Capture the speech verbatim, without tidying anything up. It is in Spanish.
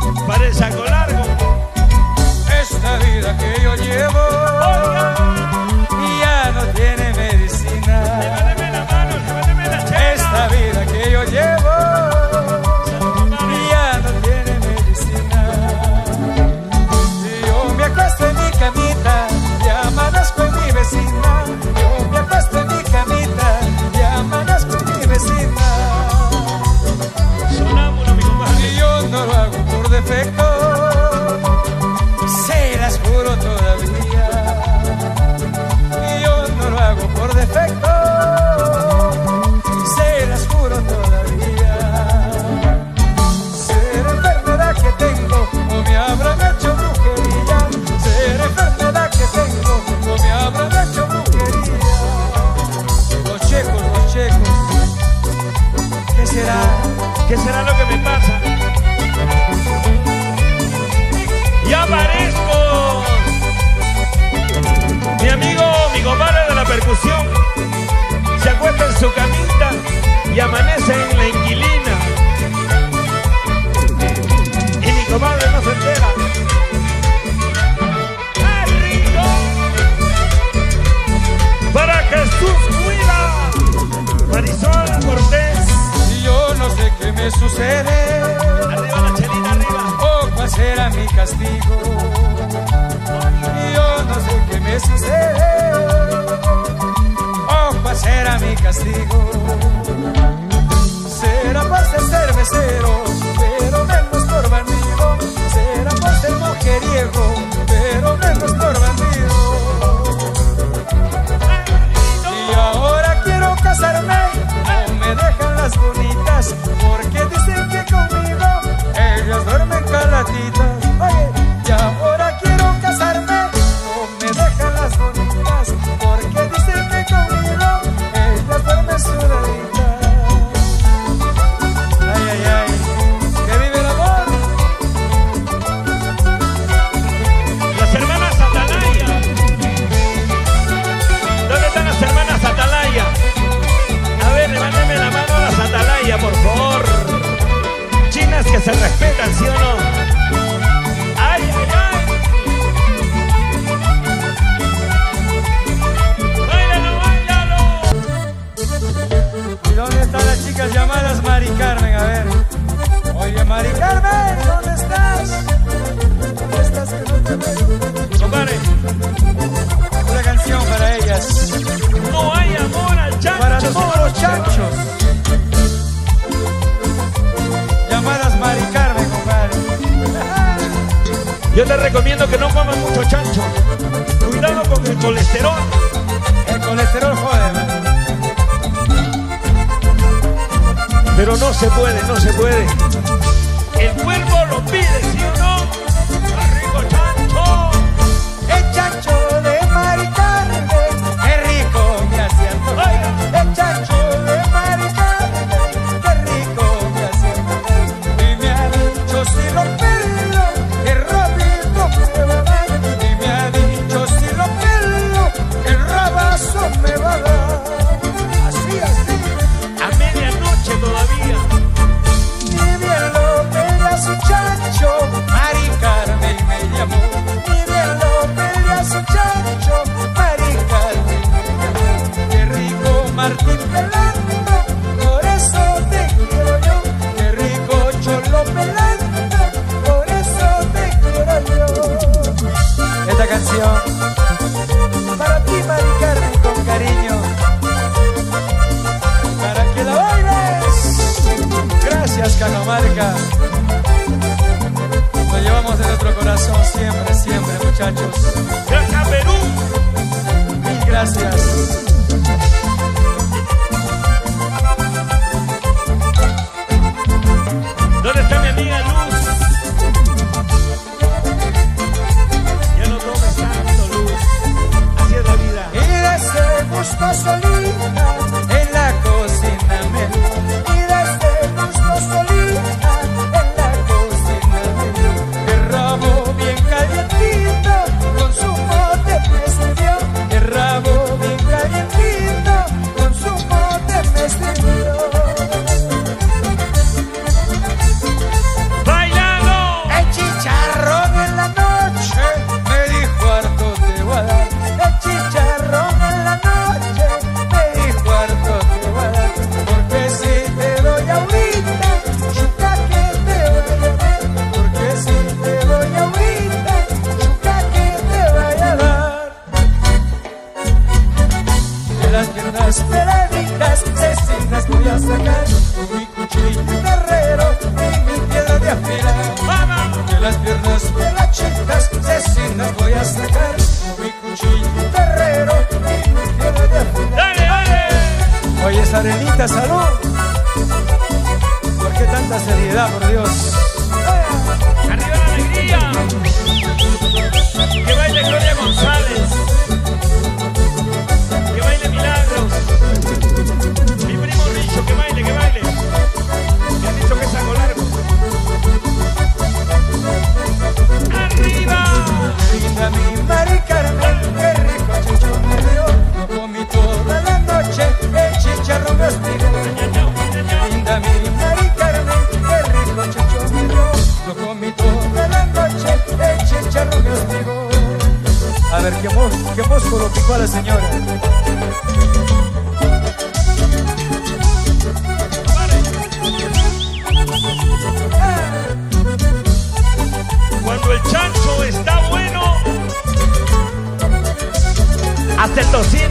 para el saco largo. Esta vida que yo llevo, oiga, ya no tiene medicina. Levanteme la mano, levanteme la chela. Esta vida que yo llevo ya no tiene medicina. Yo me acuesto en mi camita y amanezco en mi vecina. Yo me acuesto en mi camita y amanezco en mi vecina. Sonámbulo, mi compadre. Y yo no lo hago por defecto, se las juro todavía. Y yo no lo hago por defecto, se las juro todavía. Será enfermedad que tengo o me habrán hecho brujería. Será enfermedad que tengo o me habrán hecho brujería. Los checos, los checos, ¿qué será? ¿Qué será lo que me pasa? ¡Ya aparezco! Mi amigo, mi compadre de la percusión, se acuesta en su camita y amanece en la inquilina. Y mi comadre no se entera. ¡Qué rico! Para Jesús cuida. Marisol Cortés. Y yo no sé qué me sucede, Arriba la chelita, arriba. o cuál será mi castigo. Y yo no sé qué me sucede, o cuál será mi castigo. Será por ser cervecero, pero menos por bandido. Será por ser mujeriego, pero menos por bandido. Y ahora quiero casarme, no me dejan las bonitas, porque dicen que conmigo ellas duermen calatitas. Oye, y ahora quiero casarme, no me dejan las bonitas, porque dicen que conmigo ellas duermen sudaditas. Ay, ay, ay, que vive el amor. Las hermanas Atalaya. ¿Dónde están las hermanas Atalaya? A ver, levánteme la mano a las Atalaya, por favor. Chinas que se respetan, ¿sí o no? ¡Ay, ay, ay! ¡Báilalo, báilalo! ¿Y dónde están las chicas llamadas Mari Carmen? A ver. Oye, Mari Carmen, ¿dónde estás? ¿Dónde estás que no te veo? Compadre, Una canción para ellas, no hay amor al chancho. para todos los chanchos. Llamadas Mari Carmen, compadre. Yo te recomiendo que no coman mucho chancho. Cuidado con el colesterol. El colesterol jode, man. Pero no se puede, no se puede. El cuerpo lo pide, ¿sí o no? ¡Qué rico chancho! El chancho de Mari Carmen, qué rico me hacía antojar. El chancho de Mari Carmen, qué rico me hacía antojar. Y me ha dicho si lo pelo, que rápido me va a dar. Y me ha dicho si lo pelo, que rabazo me va a dar. Así, así. A medianoche todavía. Ni bien lo pela su chancho, Mari Carmen me llamó. Ni bien lo pela su chancho, Mari Carmen me llamó. Qué rico Martín pelando, por eso te quiero yo. Qué rico Cholo pelando, por eso te quiero yo. Esta canción para ti, Mari Carmen, con cariño, para que la bailes. Gracias, Cajamarca. Lo llevamos en nuestro corazón siempre, siempre, muchachos. ¡Gracias, Perú! Mil gracias. ¿Dónde está mi amiga Luz? Ya no tomes tanto, Luz. Así es la vida. Y de ese gusto solita en la cocina me. Y de ese gusto solita en la cocina me. El rabo bien calientito con su De las piernas pelachitas, cecinas voy a sacar mi cuchillo terrero y mi piedra de afilar. ¡Dale, dale! Oye, esa arenita, salud. ¿Por qué tanta seriedad, por Dios? ¡Arriba la alegría! Que baile Gloria González. Que baile Milagros. Mi primo Richo, que baile, que baile. Me han dicho que es algo largo. ¡Arriba! Linda mi Mari Carmen, qué rico chichón me dio. Yo comí toda la noche el chicharrón me hostigó. Linda mi Mari Carmen, qué rico chichón me dio. Yo comí toda la noche el chicharrón me hostigó. A ver, ¿qué, mos qué músculo picó a la señora? Cuando el chancho está bueno, hasta el tocino